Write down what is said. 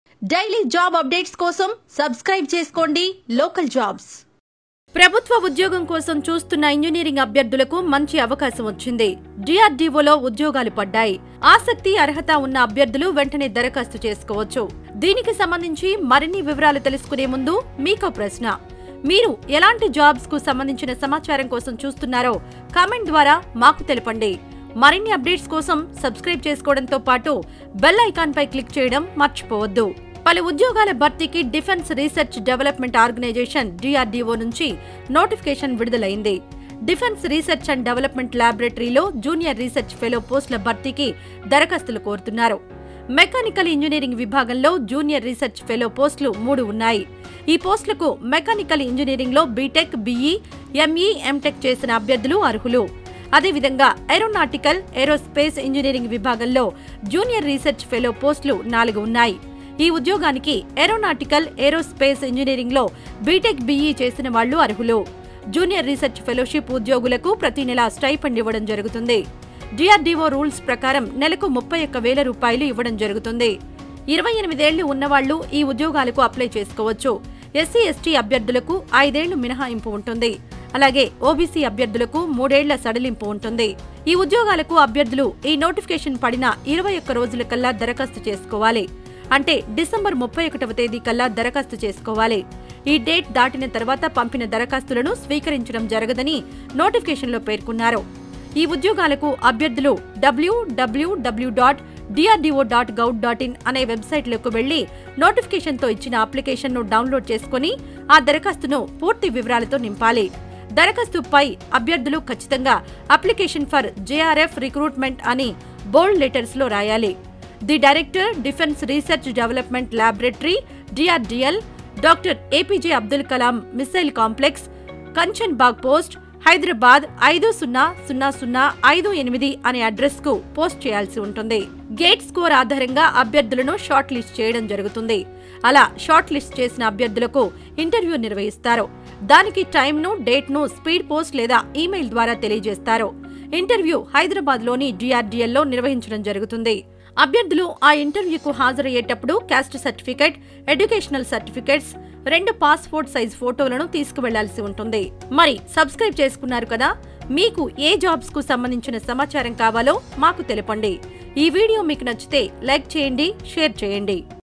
Daily job updates కోసం subscribe చేసుకోండి local jobs. ప్రభుత్వ ఉద్యోగం కోసం చూస్తున్న ఇంజనీరింగ్ అభ్యర్థులకు మంచి అవకాశం వచ్చింది. డిఆర్డీఓలో ఉద్యోగాలు పడ్డాయి. ఆసక్తి, అర్హత ఉన్న అభ్యర్థులు వెంటనే దరఖాస్తు చేసుకోవచ్చు. దీనికి సంబంధించి మరిన్ని వివరాలు తెలుసుకునే ముందు మీకో ప్రశ్న. మీరు ఎలాంటి జాబ్స్ కు సంబంధించిన సమాచారం కోసం చూస్తున్నారో కామెంట్ ద్వారా మాకు తెలపండి. మరిన్ని అప్డేట్స్ కోసం సబ్స్క్రైబ్ చేసుకోవడంతో పాటు బెల్ ఐకాన్ పై క్లిక్ చేయడం మర్చిపోవద్దు. పలు ఉద్యోగాల భర్తీకి defence research development organisation DRDO నుంచి నోటిఫికేషన్ విడుదలైంది. డిఫెన్స్ రీసెర్చ్ అండ్ డెవలప్మెంట్ ల్యాబొరేటరీలో జూనియర్ రీసెర్చ్ ఫెలో పోస్టుల భర్తీకి దరఖాస్తులు కోరుతున్నారు. మెకానికల్ ఇంజనీరింగ్ విభాగంలో జూనియర్ రీసెర్చ్ ఫెలో పోస్టులు 3 ఉన్నాయి. ఈ పోస్టులకు మెకానికల్ ఇంజనీరింగ్ లో బీటెక్, బీఈ, ఎంఈ, ఎంటెక్ చేసిన అభ్యర్థులు అర్హులు. అదేవిధంగా ఏరోనాటికల్, ఏరోస్పేస్ ఇంజనీరింగ్ విభాగంలో జూనియర్ రీసెర్చ్ ఫెలో పోస్టులు 4 ఉన్నాయి. ఈ ఉద్యోగానికి ఏరోనాటికల్, ఏరోస్పేస్ ఇంజనీరింగ్ లో బీటెక్, బీఈ చేసిన వాళ్లు అర్హులు. జూనియర్ రీసెర్చ్ ఫెలోషిప్ ఉద్యోగులకు ప్రతి నెల స్టైపెండ్ ఇవ్వడం జరుగుతుంది. డిఆర్డీఓ రూల్స్ ప్రకారం నెలకు 31,000 రూపాయలు ఇవ్వడం జరుగుతుంది. 28 ఏళ్లు ఉన్నవాళ్లు ఈ ఉద్యోగాలకు అప్లై చేసుకోవచ్చు. ఎస్సీ, ఎస్టీ అభ్యర్థులకు 5 ఏళ్లు మినహాయింపు ఉంటుంది. అలాగే ఓబీసీ అభ్యర్థులకు 3 ఏళ్ల సడలింపు ఉంటుంది. ఈ ఉద్యోగాలకు అభ్యర్థులు ఈ నోటిఫికేషన్ పడిన 21 రోజుల కల్లా దరఖాస్తు చేసుకోవాలి. అంటే డిసెంబర్ 31వ తేదీ కల్లా దరఖాస్తు చేసుకోవాలి. ఈ డేట్ దాటిన తర్వాత పంపిన దరఖాస్తులను స్వీకరించడం జరగదని నోటిఫికేషన్లో పేర్కొన్నారు. ఈ ఉద్యోగాలకు అభ్యర్థులు www.drdo.gov.in అనే వెబ్సైట్లోకి వెళ్లి నోటిఫికేషన్తో ఇచ్చిన అప్లికేషన్ను డౌన్లోడ్ చేసుకుని ఆ దరఖాస్తును పూర్తి వివరాలతో నింపాలి. దరఖాస్తుపై అభ్యర్థులు ఖచ్చితంగా అప్లికేషన్ ఫర్ జేఆర్ఎఫ్ రిక్రూట్మెంట్ అని బోల్డ్ లెటర్స్ లో రాయాలి. The director, defence research development laboratory, DRDL, doctor APJ Abdul Kalam missile complex, Kanchan Bagh post, Hyderabad 500058 అనే అడ్రస్ కు పోస్ట్ చేయాల్సి ఉంటుంది. గేట్ స్కోర్ ఆధారంగా అభ్యర్థులను షార్ట్ లిస్ట్ చేయడం జరుగుతుంది. అలా షార్ట్ లిస్ట్ చేసిన అభ్యర్థులకు ఇంటర్వ్యూ నిర్వహిస్తారు. దానికి టైంను, డేట్ను స్పీడ్ పోస్ట్ లేదా ఈమెయిల్ ద్వారా తెలియజేస్తారు. ఇంటర్వ్యూ హైదరాబాద్ లోని డిఆర్డీఎల్లో నిర్వహించడం జరుగుతుంది. అభ్యర్థులు ఆ ఇంటర్వ్యూకు హాజరయ్యేటప్పుడు caste certificate, educational certificates, 2 passport size ఫోటోలను తీసుకువెళ్లాల్సి ఉంటుంది. మరి సబ్స్క్రైబ్ చేసుకున్నారు కదా? మీకు ఏ జాబ్స్ కు సంబంధించిన సమాచారం కావాలో మాకు తెలపండి. ఈ వీడియో మీకు నచ్చితే లైక్ చేయండి, షేర్ చేయండి.